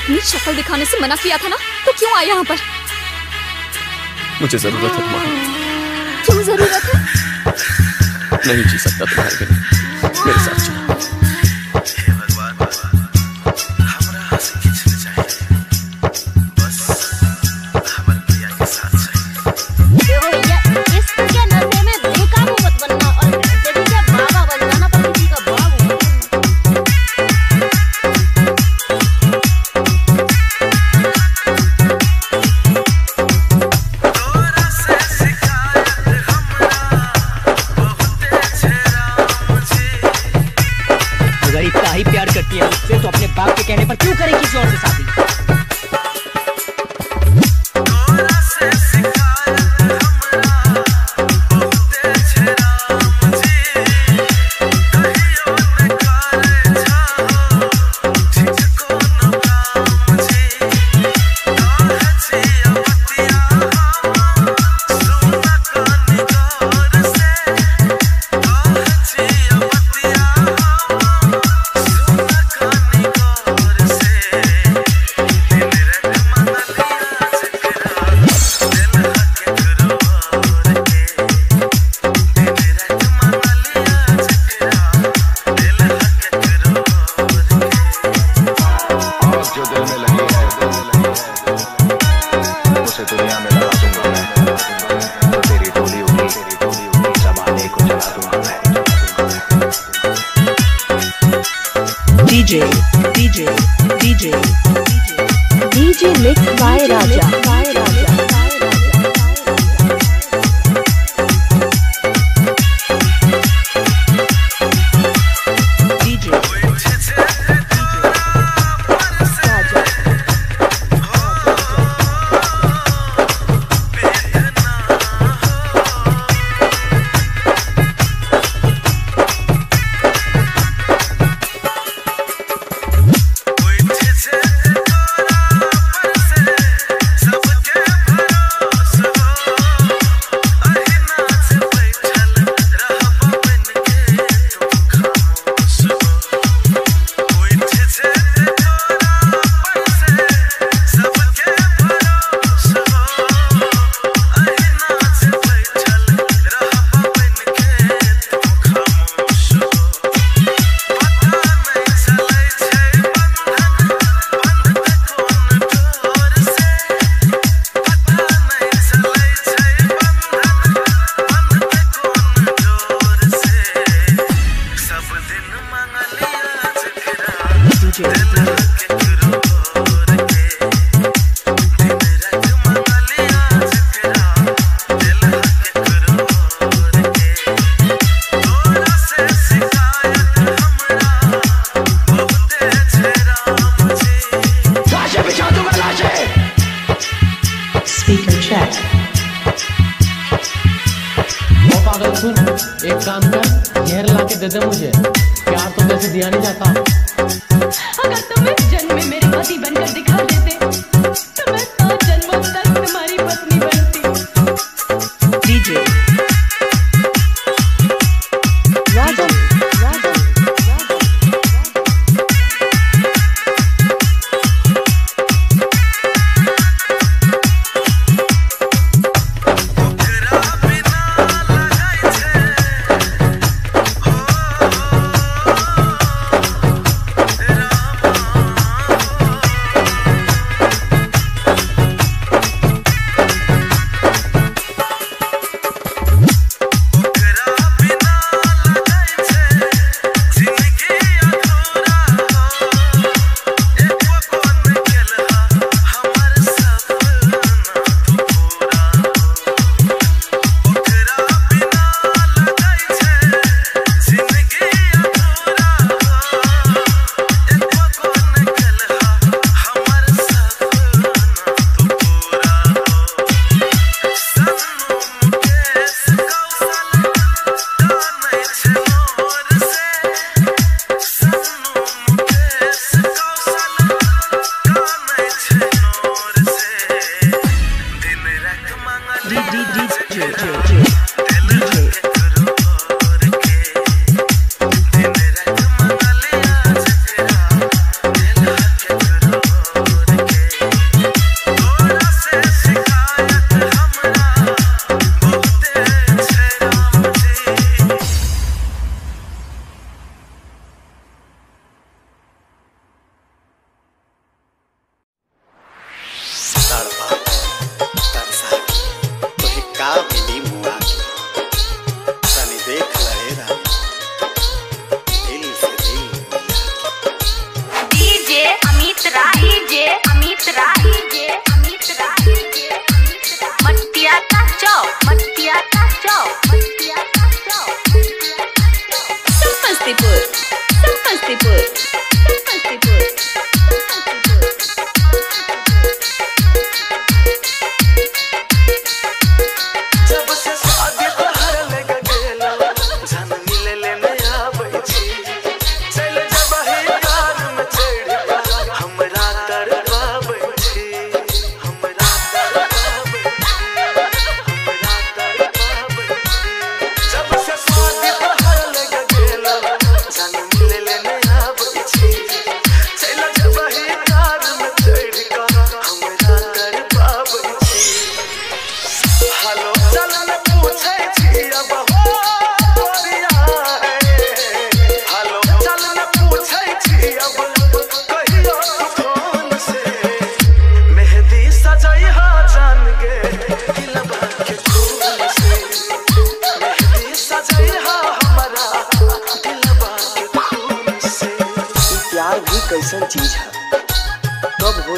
अपनी शक्ल दिखाने से मना किया था ना, तो क्यों आया यहाँ पर? मुझे जरूरत है तुम्हारी। क्यों जरूरत है? नहीं जी सकता तुम्हारे बिना, मेरे साथ चलो। तो अपने बाप के कहने पर क्यों करे किसी और से शादी? DJ mixed by Raja. एक काम कर, जहर ला के दे दे मुझे, प्यार तो वैसे दिया नहीं जाता। अगर तुम इस जन्म में मेरे पति बनकर दिखा देते तो मैं 7 जन्मों तक तुम्हारी पत्नी बनती। DJ Raja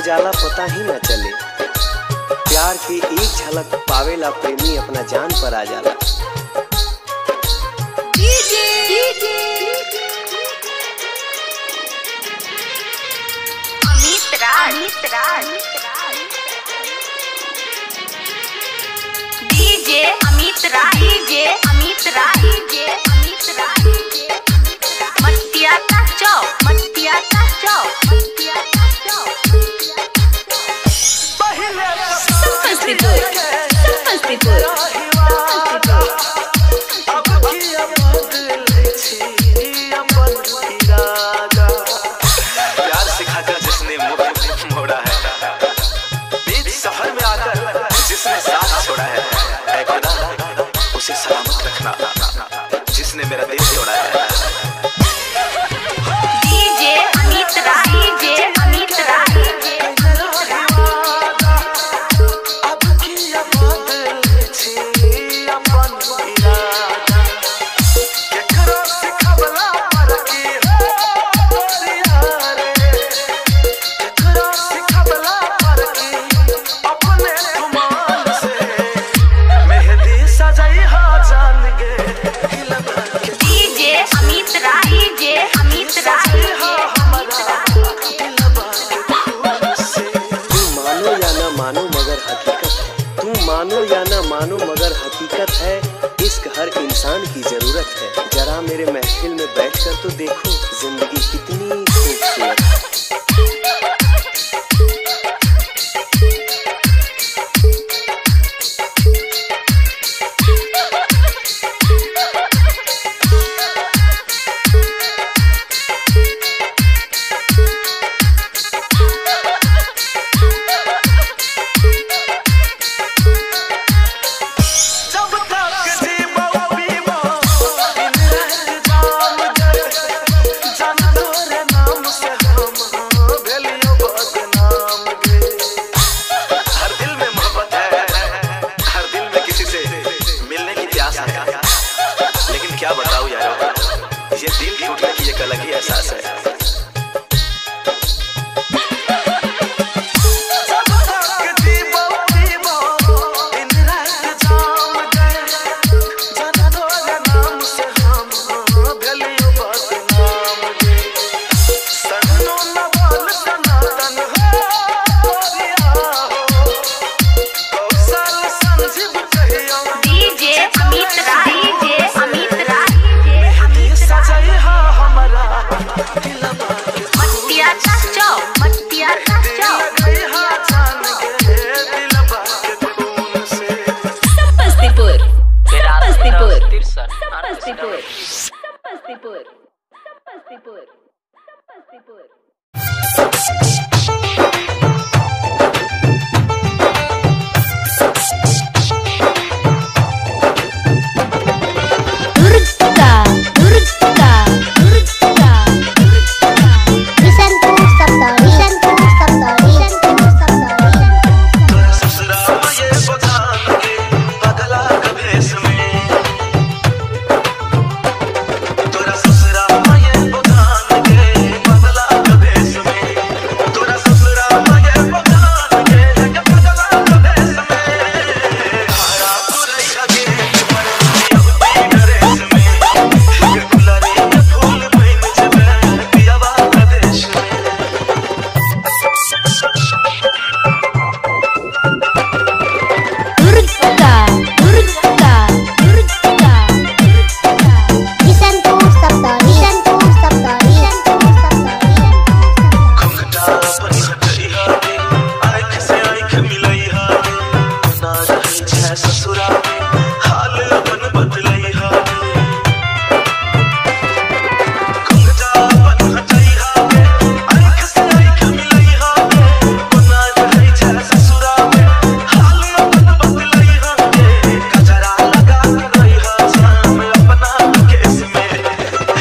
जाला पता ही न चले। प्यार की एक झलक पावेला प्रेमी अपना जान पर आ जाला। प्यार सिखाकर जिसने मुख मोड़ा है, बीच सफर में आकर जिसने साथ छोड़ा है, ऐ खुदा उसे सलामत रखना जिसने मेरा दिल तोड़ा है। मानो या ना मानो मगर हकीकत है, इश्क हर इंसान की जरूरत है। जरा मेरे महफिल में बैठकर तो देखो जिंदगी कितनी खूबसूरत है। लेकिन क्या बताऊं यार, ये दिल टूटने की एक अलग ही एहसास है।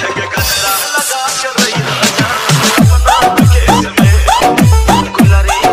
गुलारी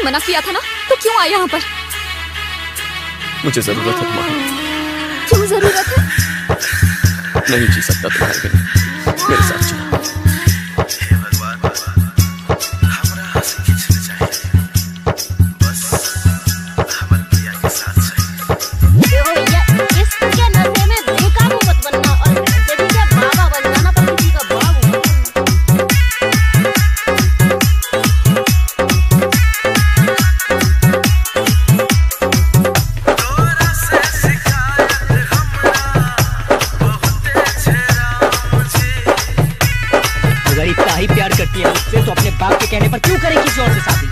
मना किया था ना, तो क्यों आए यहाँ पर? मुझे जरूरत है तुम्हारी। क्यों जरूरत है? नहीं जी सकता तुम्हारे बिना, मेरे साथ चलो। हे भगवान, हमरा हंसी खिंचने चाहिए, बस हमर प्रिया के साथ चाहिए। देखो भैया, इश्क के नशे में बेकाबू मत बनना और जब क्या बाबा बन जाना पर किसी का बाबू। अगर इतना ही प्यार करती है मुझसे तो अपने बाप के कहने पर क्यों करे किसी और से शादी?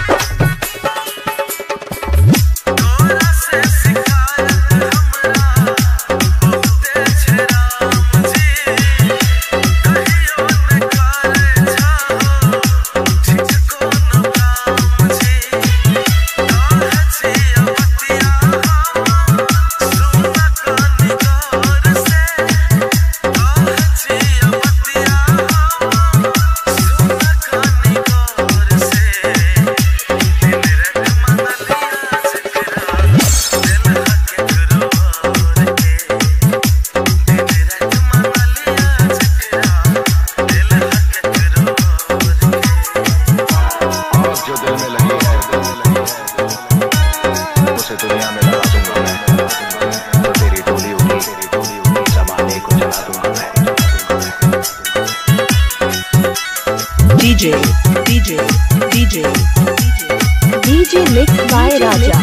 DJ mixed by Raja.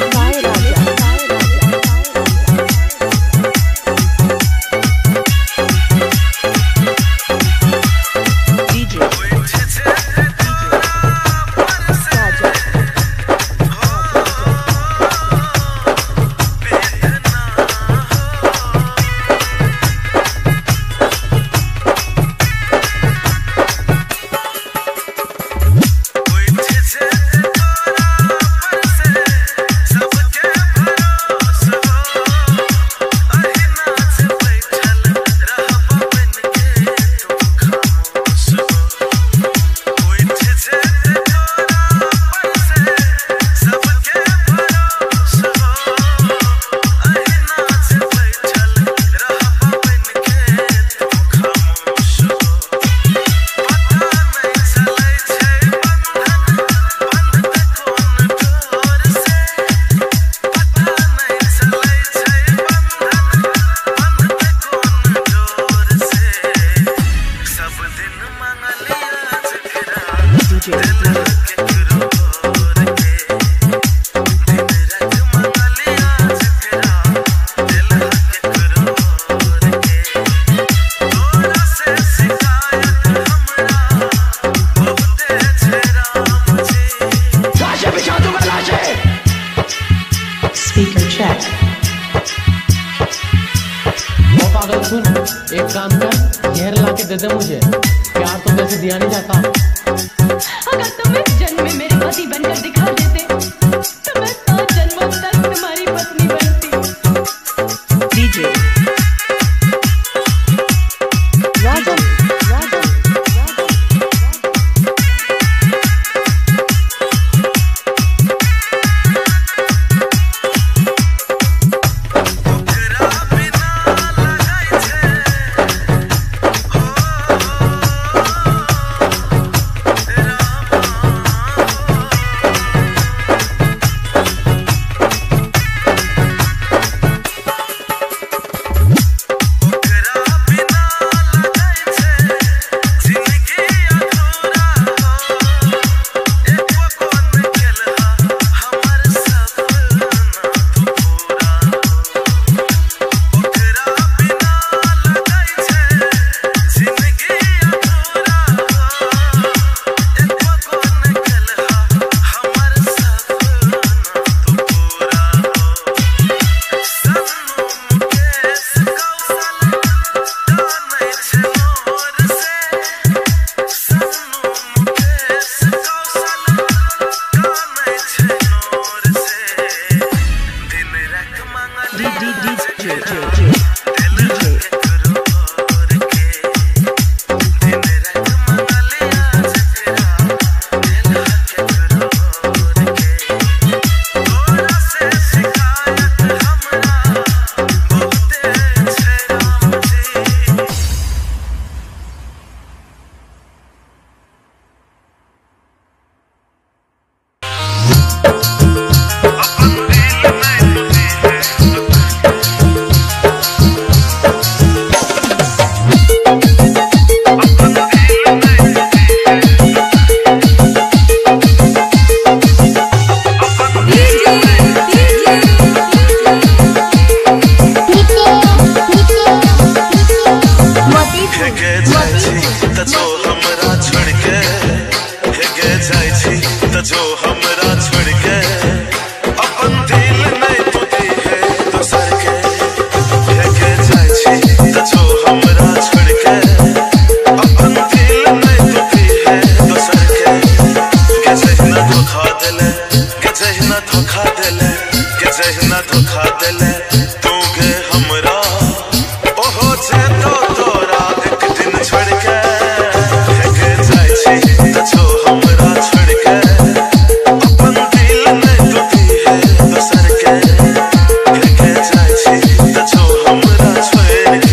एक काम कर, जहर ला के दे दे मुझे, प्यार तो वैसे दिया नहीं जाता। अगर तुम इस जन्म में मेरे पति बनकर दिखा देते तो मैं 7 जन्मों तक तुम्हारी पत्नी बनती। DJ Raja. धोखा दिले तूगे हमरा ओहो छे तो तोरा एक दिन छोड़ के के जाय छी त छो हमरा छोड़ के अपन दिल नहीं टूटी है दोसर के जाय छी त छो हमरा छोड़ के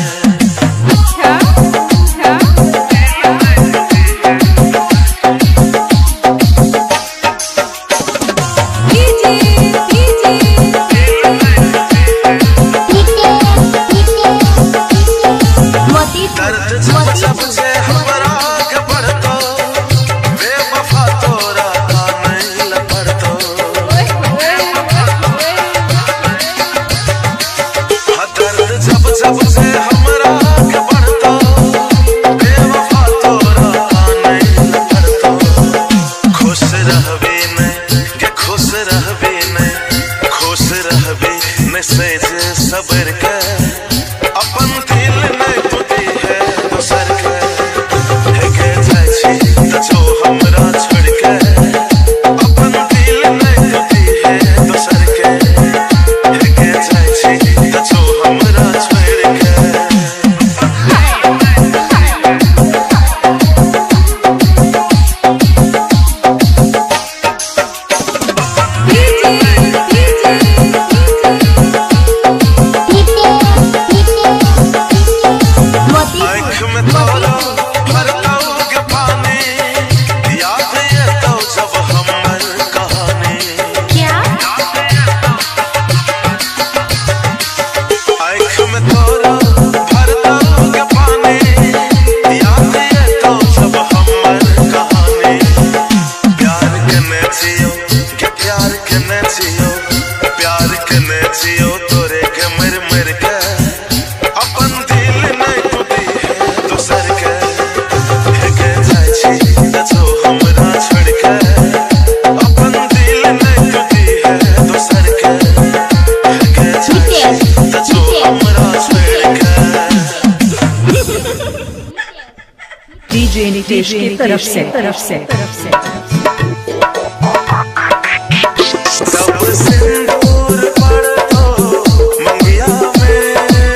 सबर के अपन दिल नहीं टूटी है दोसर के जाय छी त छो हमरा छोड़ के अपन दिल नहीं टूटी है दोसर के जाय छी त छो हमरा छोड़ के डीजे नीतीश की तरफ से सब सिंदूर पड़तो मंगिया में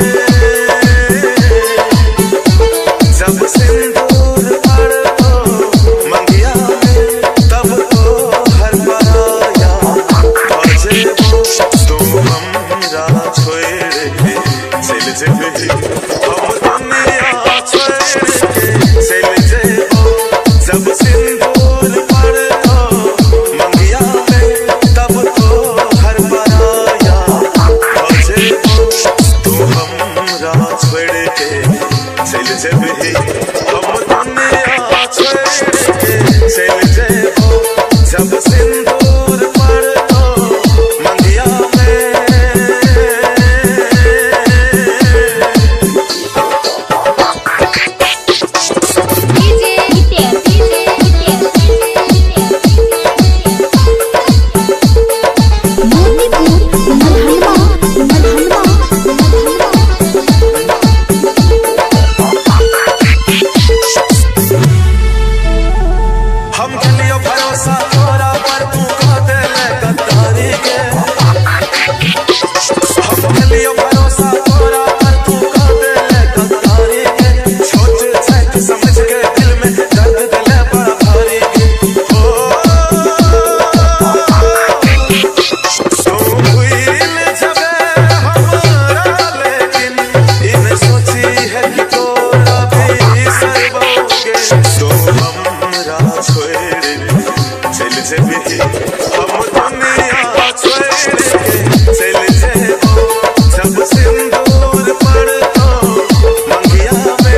जब सिंदूर पड़तो मंगिया में तब तो हर पराया बजे तुम हमरा छोड़ के चल जेबे हम दुनिया छोड़ के चल जेबो जब सिंदूर पड़तो मंगिया में तब तो हर पराया बजे तू हमरा छोड़ के चल जेबे हम दुनिया छोड़ के चल जेबो जब सिंदूर पड़तो मंगिया में हम के लिए भरोसा तोरा पर तू कह दे ले गद्दारी के हम के लिए भरोसा तोरा पर तू कह दे ले गद्दारी के सोच सोच समझ के दिल में दर्द दिले बड़ा भारी के हो तू भूल जबे हमरा लेकिन इन सोची है कि तोरा भी सरबोगे तो हमरा छोड़ चल जेबे हम दुनिया छोड़ के चल जेबो जब सिंदूर पड़तो मंगिया में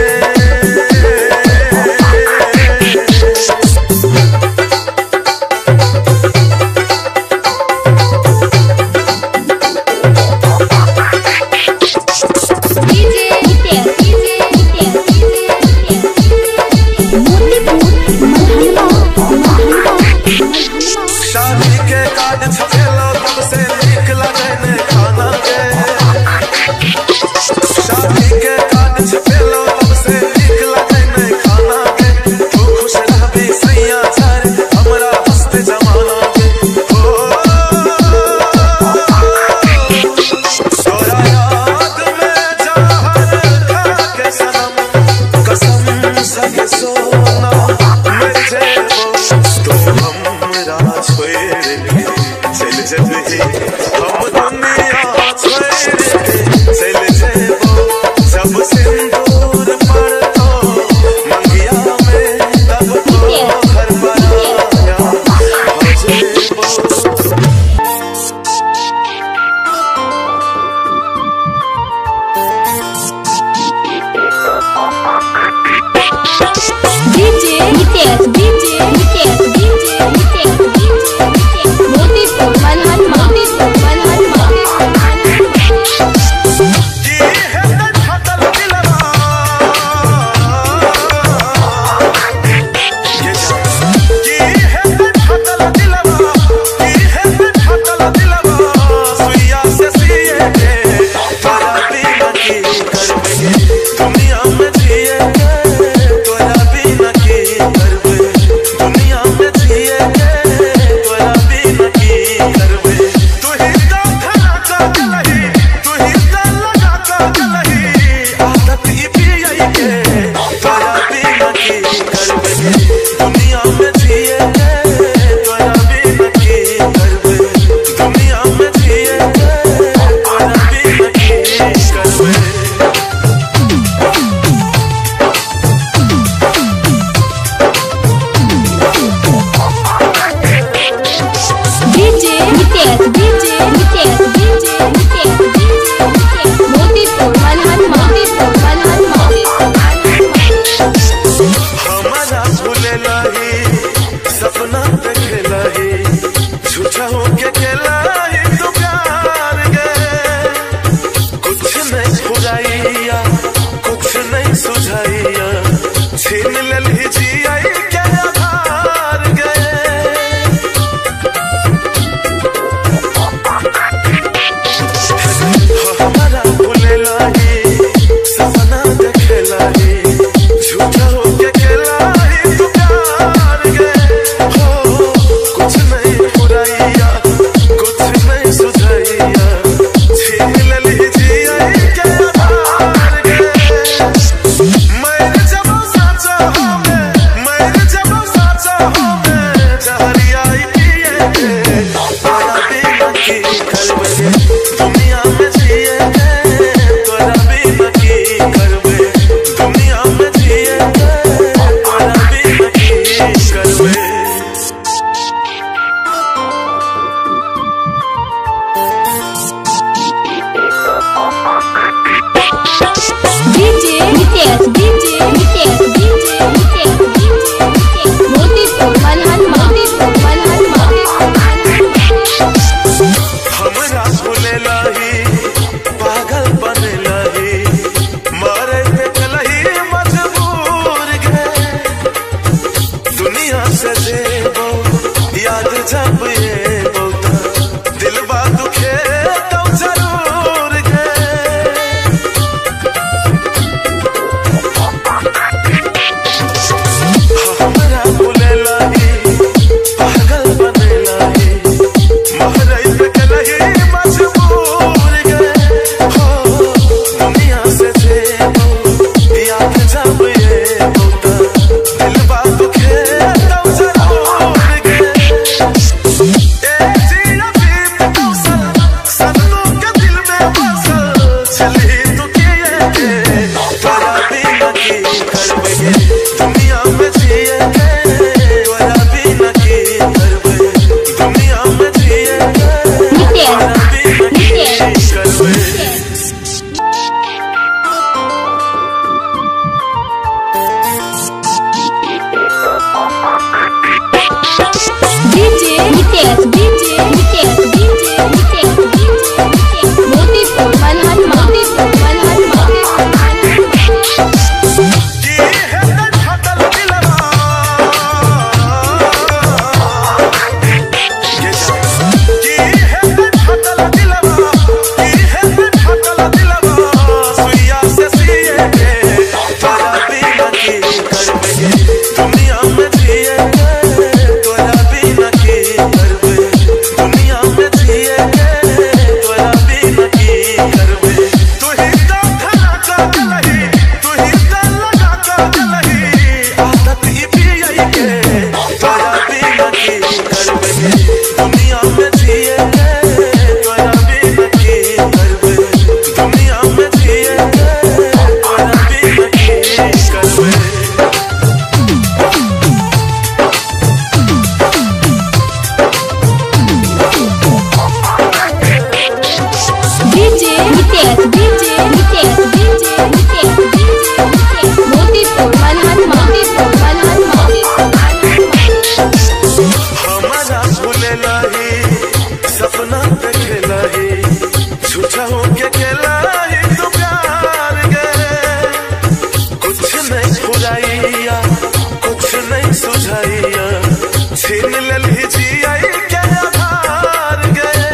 हो के केला ही तो प्यार गए कुछ नहीं खुराइया कुछ नहीं सुझाइया छीन ले लीजिए क्या हार गए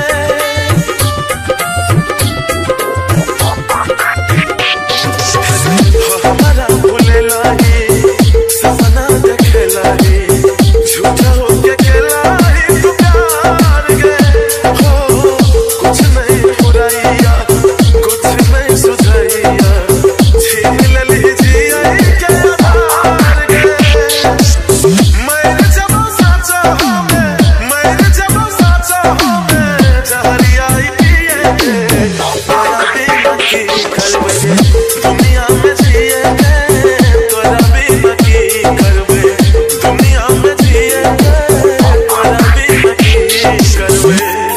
हमारा भूले लाही सपना देखे लाही झूठा हो के केला ही तो प्यार गए हो कुछ नहीं खुराइया कुछ नहीं सुझाइया छीन ले लीजिए क्या हार गए मेरे जब साचा हो मेरे जब साचा हो जहरिया पिए तोरा बिना की करबे दुनिया में जिए तोरा बिना की करबे दुनिया में जिए तोरा बिना की करबे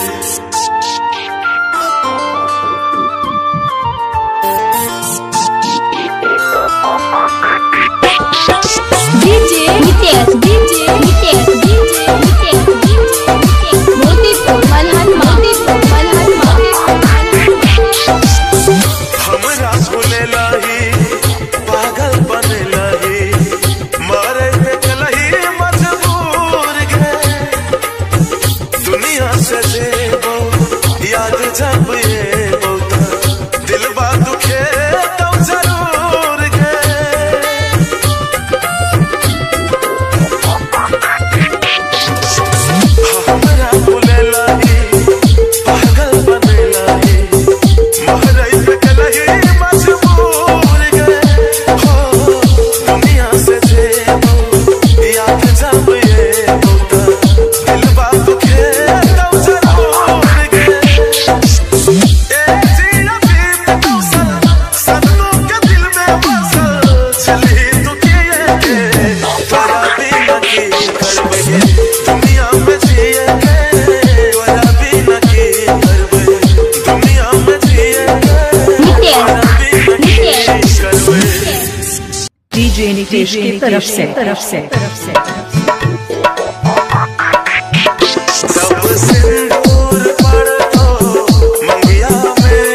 डीजे नितेश मोतीपुर मलहनमा हमरा भूले लाही पागल बने लाही मारे पे चलही मजबूर गए दुनिया से जेबो याद जब ये होता दिलवा दुखे तो जरूर गए हमरा भूले लाही पागल बने लाही महरई पे चलही मजबूर गए हो दुनिया से जेबो याद जब ये होता दिलवा दुखे तो जरूर गए ए जिया बीत तो सन्नू के दिल में बसल चली तू किए तोरा बिना की करबे दुनिया में जिए तोरा बिना की करबे दुनिया में जिए तोरा बिना की करबे डीजे नितेश की तरफ से जब सिंदूर पड़तो मंगिया में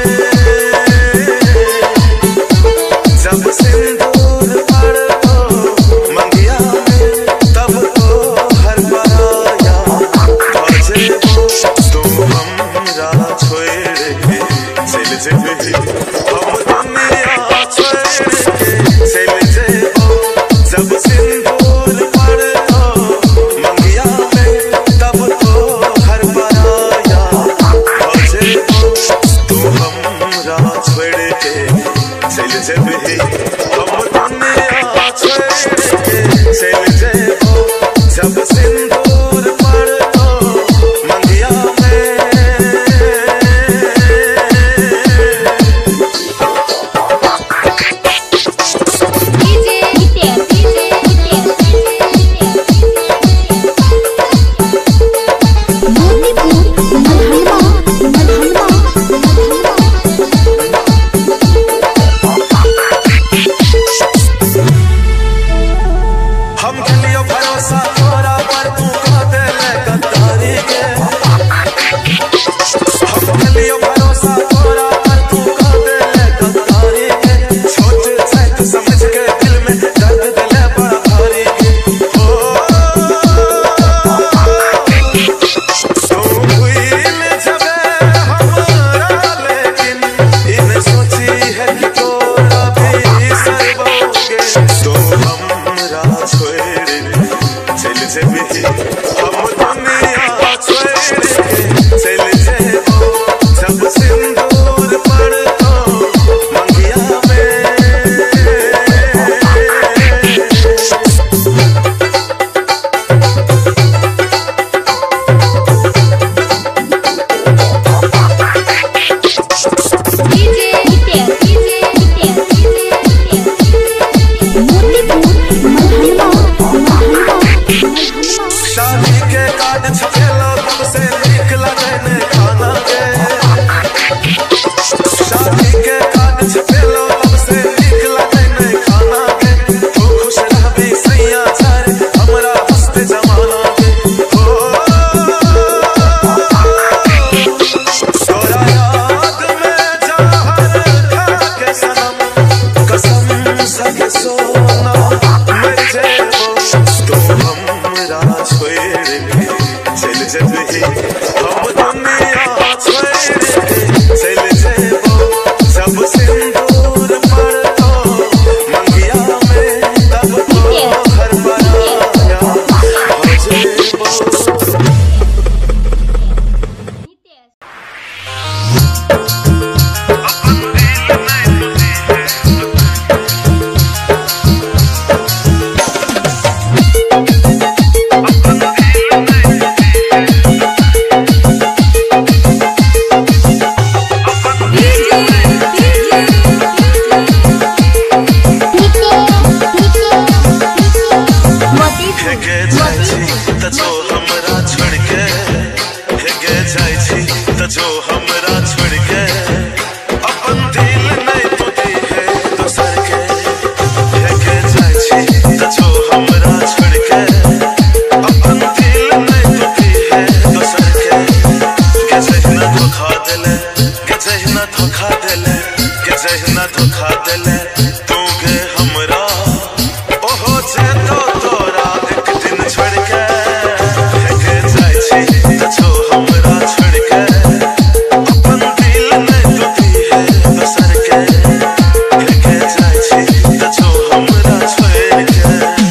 जब सिंदूर पड़तो मंगिया में तब तो हर पराया बजे तुम हमरा छोड़ के चल जेबे हम दुनिया छोड़ के चल जेबो जब सिंदूर पड़तो मंगिया में तब तो हर पराया बजे तुम हमरा छोड़ के चल जेबे हम दुनिया छोड़ के चल जेबो जब सिंदूर पड़तो मंगिया में डीजे मोतीपुर मलहनमा हम खेलियो भरोसा तोरा पर तू कह देले गद्दारी के हम खेलियो भरोसा तोरा पर तू कह देले गद्दारी के सोच सच समझ के दिल में दर्द दिले बड़ा भारी के ओ तू भूल जबे हमरा लेकिन इन्हें सोची है कि तोरा भी सरबोगे तो हमरा छोड़ चल जेबे हम दुनिया छोड़ के चल जेबो जब सिंदूर पड़तो मंगिया में डीजे मोतीपुर मलहनमा धोखा दिले तू गे हमरा ओहो जे तो तोरा एक दिन छोड़ के के जाय छी त छो हमरा छोड़ के अपन दिल नहीं टूटी है दोसर के जाय छी त छो हमरा छोड़ के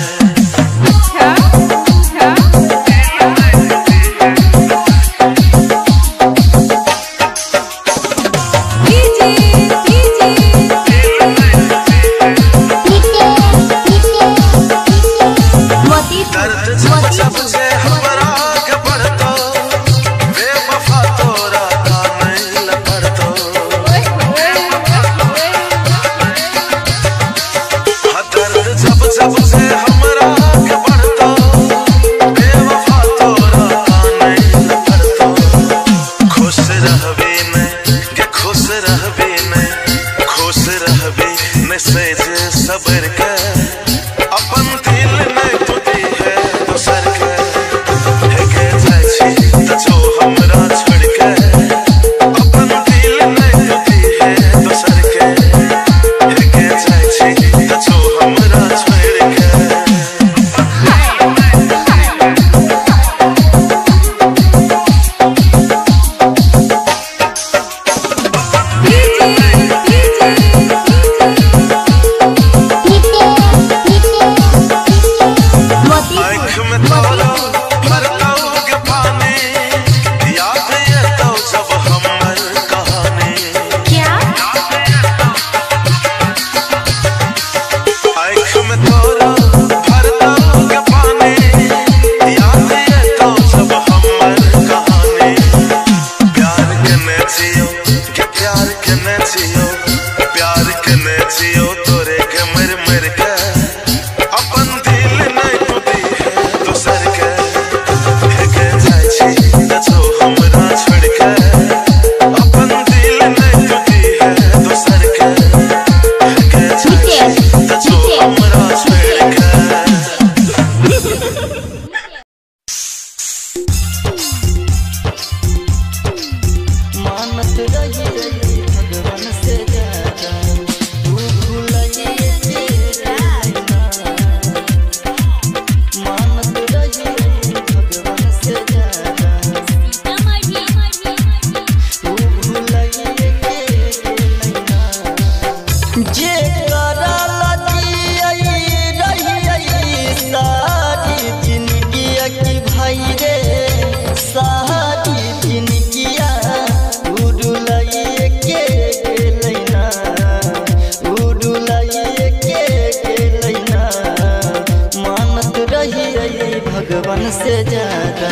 भगवान से ज्यादा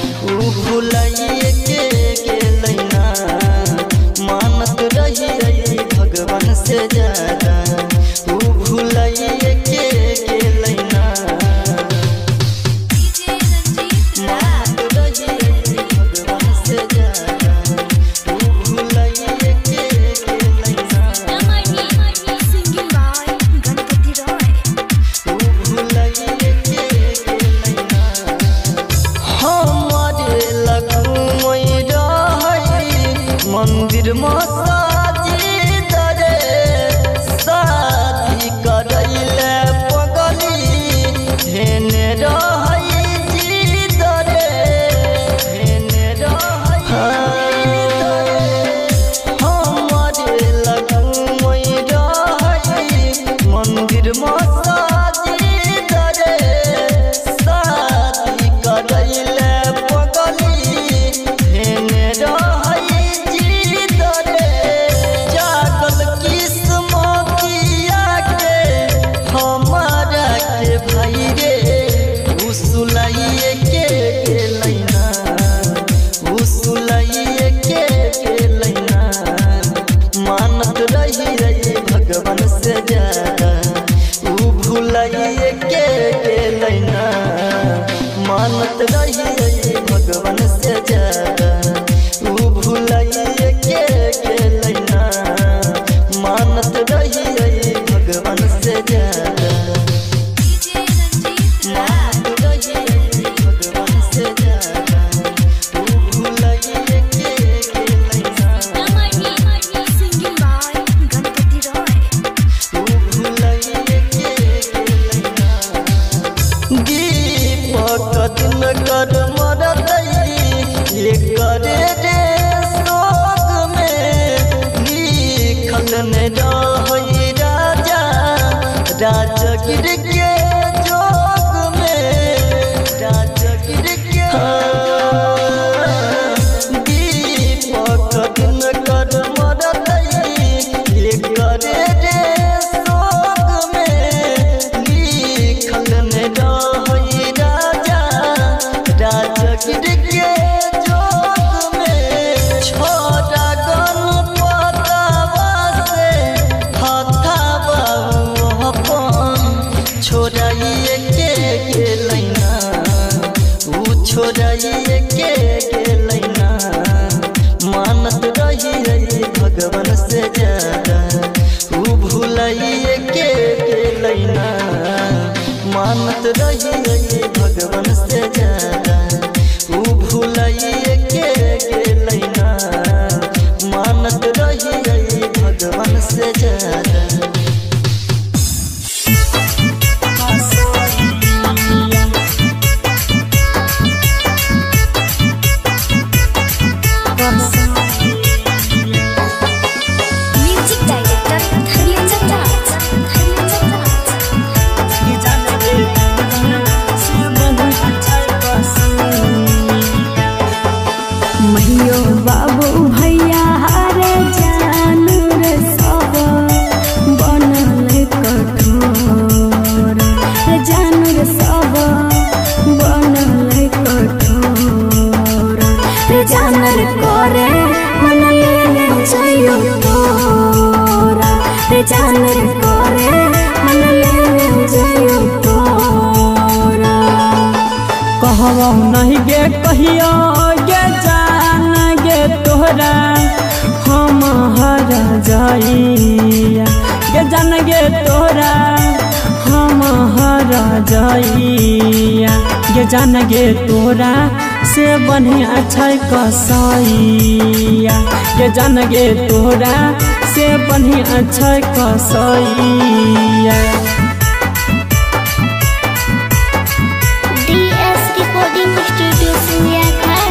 ऊ भुलाइए के गेलैना मानत रही भगवान से ज्यादा ऊ भुलाइए के गेलैना मानत रही भगवान से ज्यादा ऊ भुलाइए के गेलैना ऊ भुलाइए मंदिर में साजी दरे शादी करैले पगली हेने रहै जी दरे हेने रहै हमारे लगुमै रहै मंदिर में साजी दरे शादी करैले पगली हेने रहै में रही राजा राजगिर के जोग में राजगिर के दीपक दिन कर मरतई करे रे सोग में लिखल में रही राजा राजगिर के जोग में छोटा गणपतवा से हथवा छोड़ाइए के लैना ऊ छोड़ाइए के लैना मानत रही भगवान से ज्यादा ऊ भूलाइए के लैना मानत रही भगवान से ज्यादा ऊ भूलाइए के लैना मानत रही भगवान से ज्यादा म्यूजिक डायरेक्टर धर्मेंद्र राज महियो बाबू भैया हरे जान रे सब बनल कठोर रे जान रे सब बनल कठोर रे जान रे करे मन ले जइयो तोरा रे जान रे करे मन ले जइयो तोरा कहवा नहीं गे कहियो गे जान गे तोहरा हम हर जाइया गे जान गे तोरा हम हर जाइया गे जान गे तोरा से बढ़िया छै कसैया गे जान गे तोरा से बढ़िया छै कसैया DS रिकॉर्डिंग स्टूडियो सिंधिया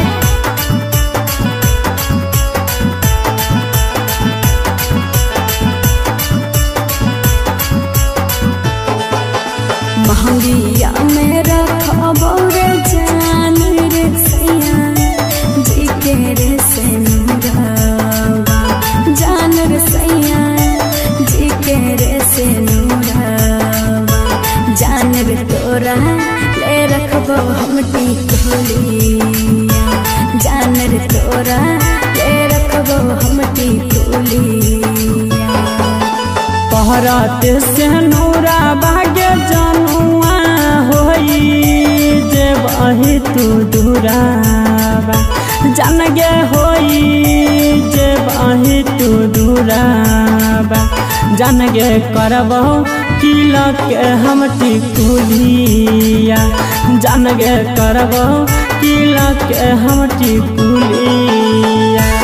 महंगिया में रखबो रे जान रे सैया जी के रे से नूरवा जान रे सैया जी के रे से नूरवा जान रे तोरा ले रखबो हम टिकोलिया जान रे तोरा ले रखबो हम टिकोलिया पहराते से नूरा भाग्य जनुआ होई जे बही तू दूराबा जान गे होई जे बही तू दूराबा जान गे करबो किला के हम टिकुलिया जान गे करबो किला के हम टिकुलिया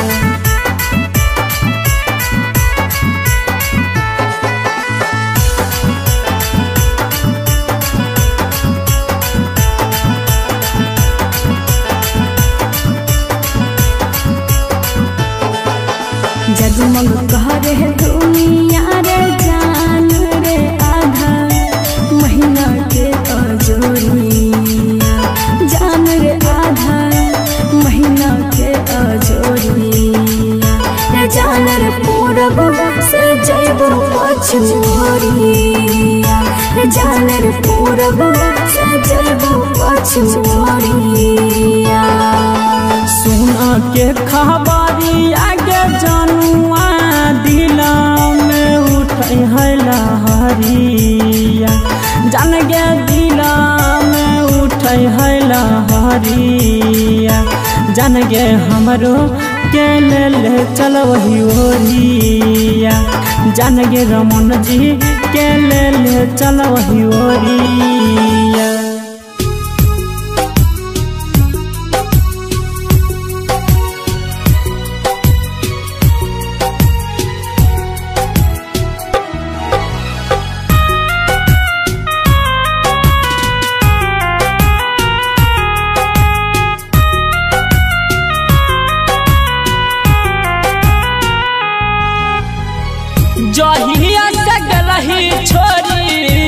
जगमग करे दुनिया रे जान रे आधा महीना के अजोरिया जान रे आधा महीना के अजोरिया रे जान रे पूरब से जइबो पश्चिम भोरिया रे जान रे पूरब से जइबो पश्चिम भोरिया सुना के खबरी आगे जनुआ दिला में उठै है लहरिया जान गे दिला में उठै है लहरिया जान गे हमरो के ले चल वही ओरिया जान गे रमन जी के ले चल वही ओरिया जहिया से गलही छोरी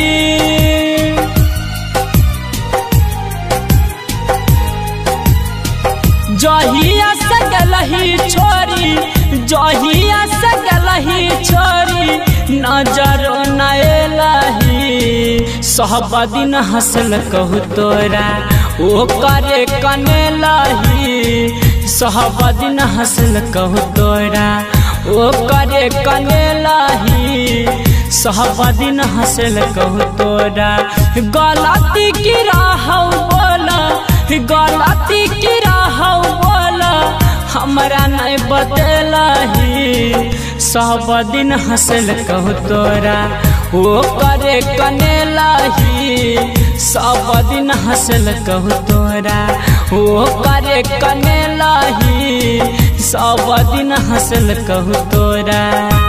जहिया से गलही छोरी जहिया से गलही छोरी नजर नएलही सब दिन हंसल कहू तोरा ओ करे कने लही सब दिन हंसल कहू तोरा ओ करे कने लही सब दिन हंसल कहू तोरा गलती की रहौ बोला गलती की रहौ बोला हमरा नहीं बतलही सब दिन हंसल कहू तोरा ओ करे कने लही सब दिन हंसल कहू तोरा ओ करे कने लही सब दिन हंसल कहू तोरा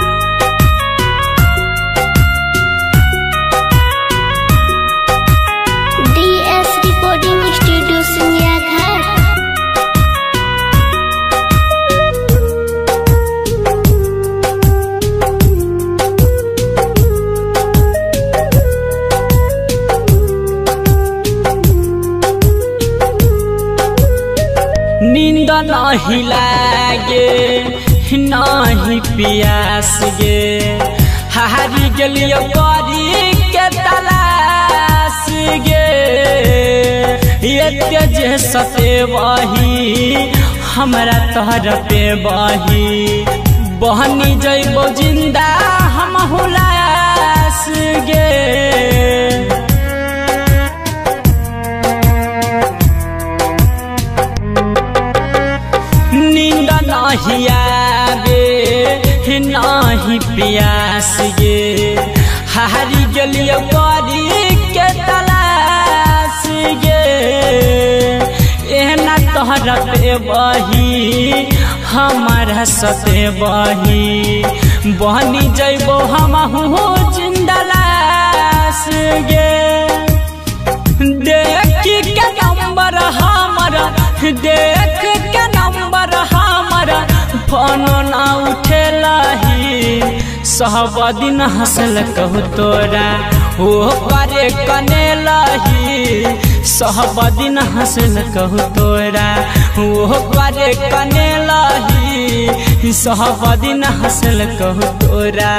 DS रिकॉर्डिंग स्टूडियो सिंगिया घाट। नींद नहीं लागे नहीं पियास गे हारी गेलियो करी के तलाश गे ये तेज सते वही हमरा तोहर पे बही बहनी जइबो जिंदा हम हुलास गे नींद नहीं आवे नहीं पियास गे हारी गेलियो करी के तलाश गे एहना तोहरा पे बही हमारा सते बही बहनी जइबो हम जिंदा लाश गे देख के नंबर हमारा देख के नंबर हमारा फोन ना उठेलही सब दिन हंसल कहू तोरा ओ करे कने लही सब दिन हंसल कहू तोरा ओ करे कने लही सब दिन हंसल कहू तोरा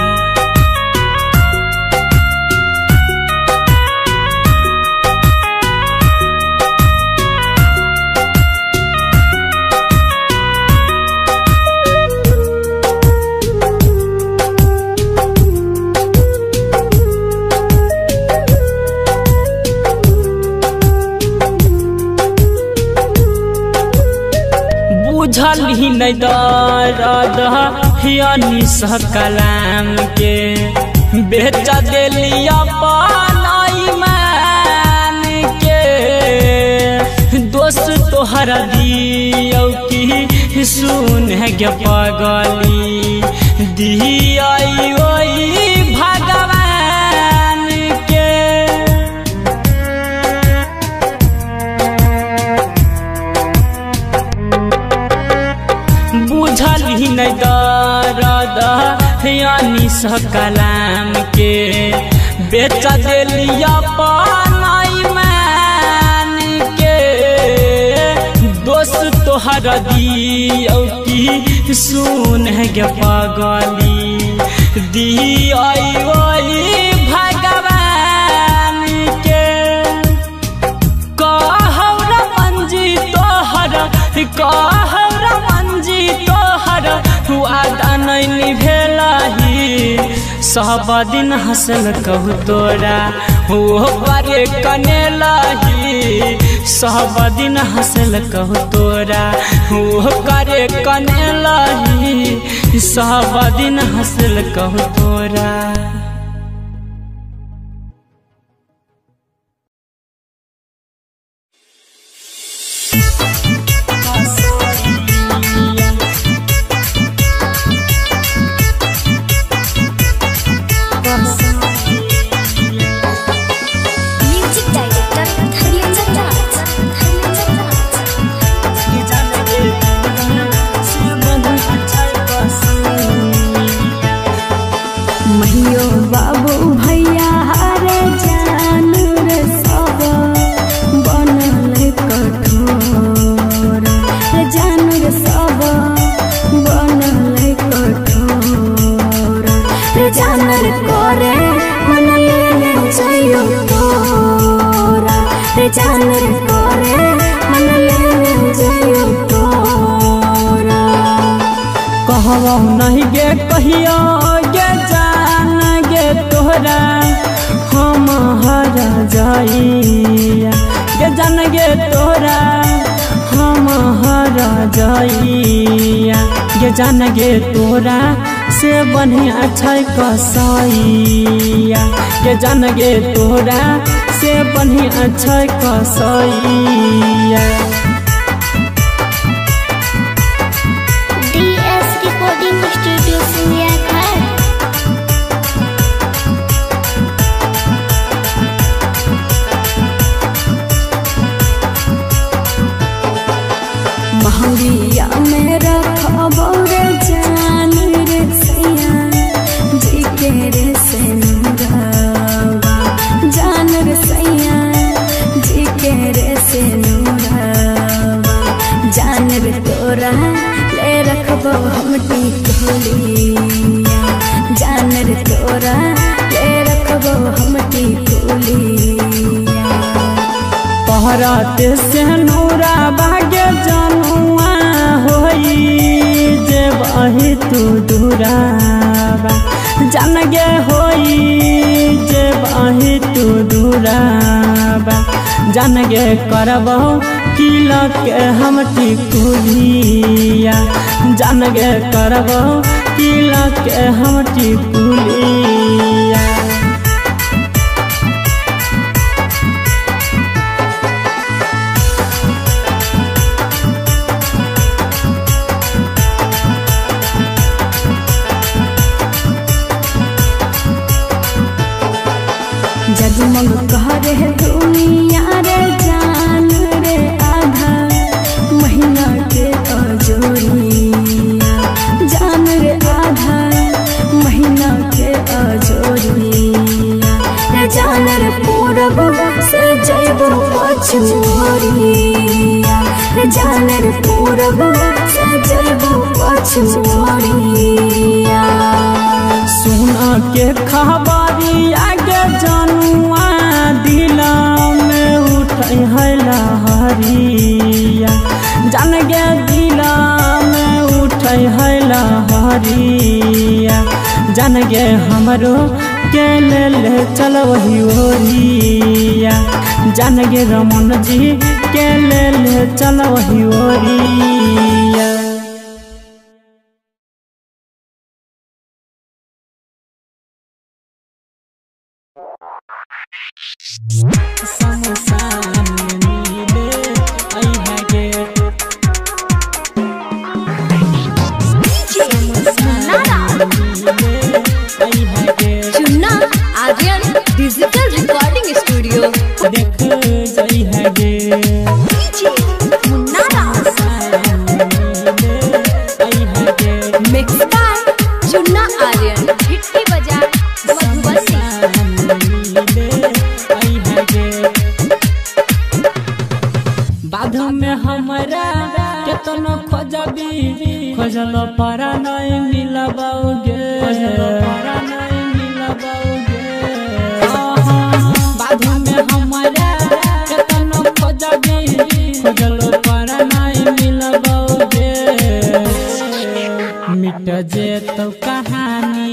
बुझल ही नहीं दर्द यानी कलाम के बेचा दिली अपन ईमान के दोस्त तोहरा दियो की सुन गे पगली दिया ओई भगवान के बुझल ही नहीं दर्द यानी कलाम के बेचा दिली अपन ईमान के दोस्त तोहरा दियो की सुन गे पगली दिया ओई भगवान के कहौरा मंजी तोहरा कहौरा मंजी तोहरा वादा नहीं निभेलही सब दिन हंसल कहू तोरा ओ करे कने लही सब दिन हंसल कहू तोरा ओ करे कने लही सब दिन हंसल कहू तोरा म्यूजिक डायरेक्टर धर्मेंद्र राज। करबो नहीं गे कहियो गे जान गे तोहरा हम हरा जाइया गे जान गे तोहरा हम हरा जाइया गे जान गे तोहरा से बढ़िया छै कसैया गे जान गे तोहरा से बढ़िया छै कसैया। DS रिकॉर्डिंग स्टूडियो सिंगिया घाट। महंगिया में रखबो रे जान रे सैया जी के रे से नूरावा जान रे सैया जी के रे से नूरावा जान रे तोरा ले रखबो हम टिकुलिया जान रे तोरा ले रखबो हम टिकुलिया। पहराते से नूरा बागे जनुआ होई जे बही तू दूराबा जान गे होई जे बही तू दूराबा जान गे करबो किला के हम टिकुलिया जान गे करबो किला के हम टिकुलिया। जगमग करे दुनिया रे जान रे आधा महीना के अजोरिया जान रे आधा महीना के अजोरिया रे जान रे पूरब से जैबो पछुरिया रे जान रे पूरब से जैबो पछुरिया। सुना के खबरी आगे जनुआ दिला में उठै है लहरिया जान गे दिला में उठै है लहरिया जान गे हमरो के ले चल वही ओरिया जान गे रमन जी के ले चल वही ओरिया। Chunna Aryan digital recording studio देख जई है गे mix by Chunna Aryan hit की बजा मधुबनी। बाध में हमारा केतनो खोजबी खोजल पारा नहीं मिलबाओगे बाध में हमारा केतनो खोजबी खोजल पारा नहीं मिलबाओगे मिट जे तो कहानी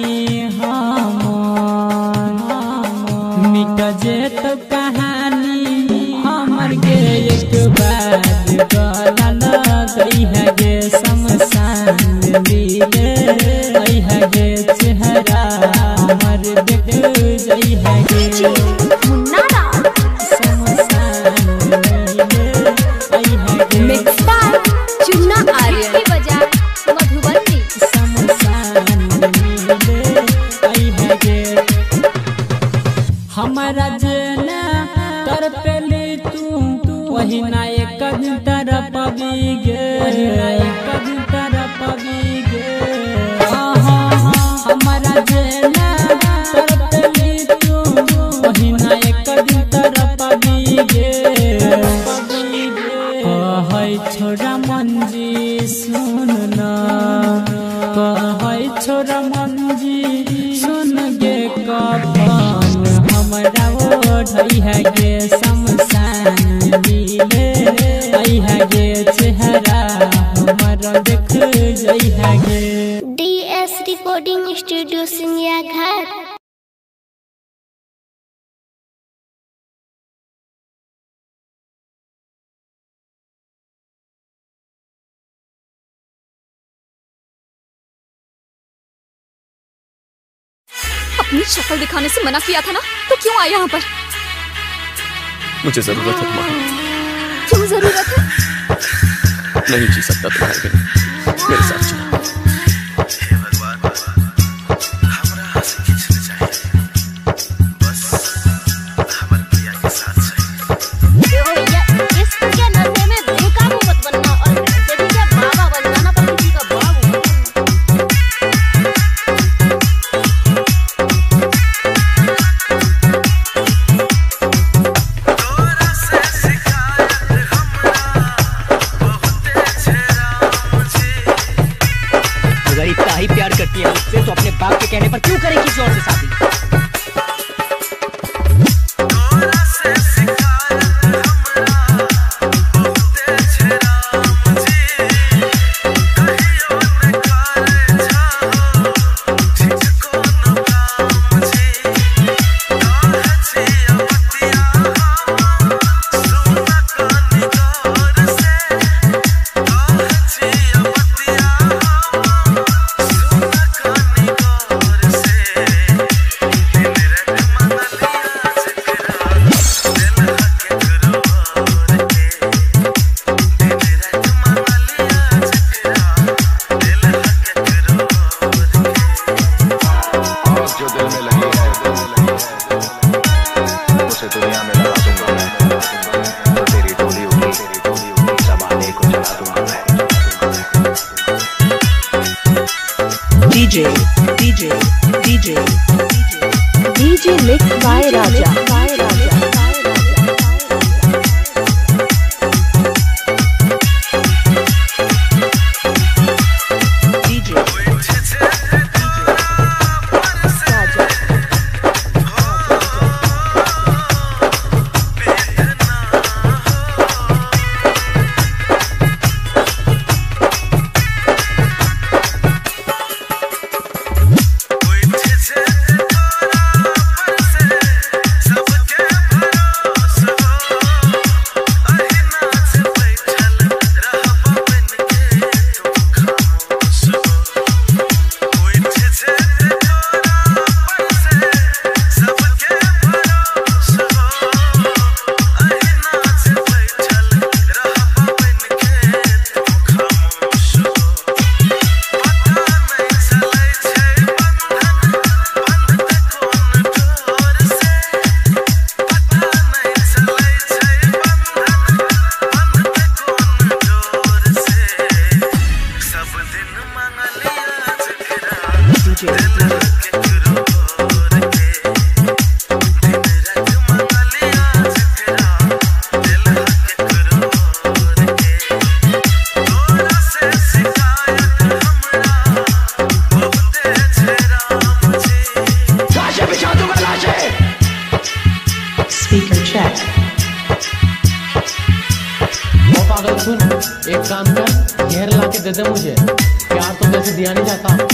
मिट जे तो कहानी हमर गे एक बार गला गई है गे शमशान मिले आई है गे चेहरा हमर देख जई है गे शमशान मिले आई है गे मिक्स बाय चुन्ना आर्यन की बजा मधुबनी। शमशान मिले आई है गे हमारा जेना तर पेली तू वही ना एक दिन तरफ पबीगे हमारा जेना तर पेली तू वही ना एक दिन तरफ पबीगे कहै छोरा मंजी सुन ना कहै छोरा मंजी सुन गे कफन हमारा ओढ़ई है गे शमशान मिले आई है गे चेहरा हमारा देख जई है गे। रिकॉर्डिंग स्टूडियो सिंगिया घाट। अपनी शक्ल दिखाने से मना किया था ना, तो क्यों आए यहाँ पर? मुझे जरूरत है तुम्हारी। क्यों जरूरत है? नहीं जी सकता तुम्हारे बिना, मेरे साथ चलो। इतना ही प्यार करती है मुझसे तो अपने बाप के कहने पर क्यों करे किसी और से शादी? DJ mixed by Raja. Speaker check. पागल सुन, एक काम कर, घेर ला के दे दे मुझे। प्यार तो जैसे दिया नहीं जाता।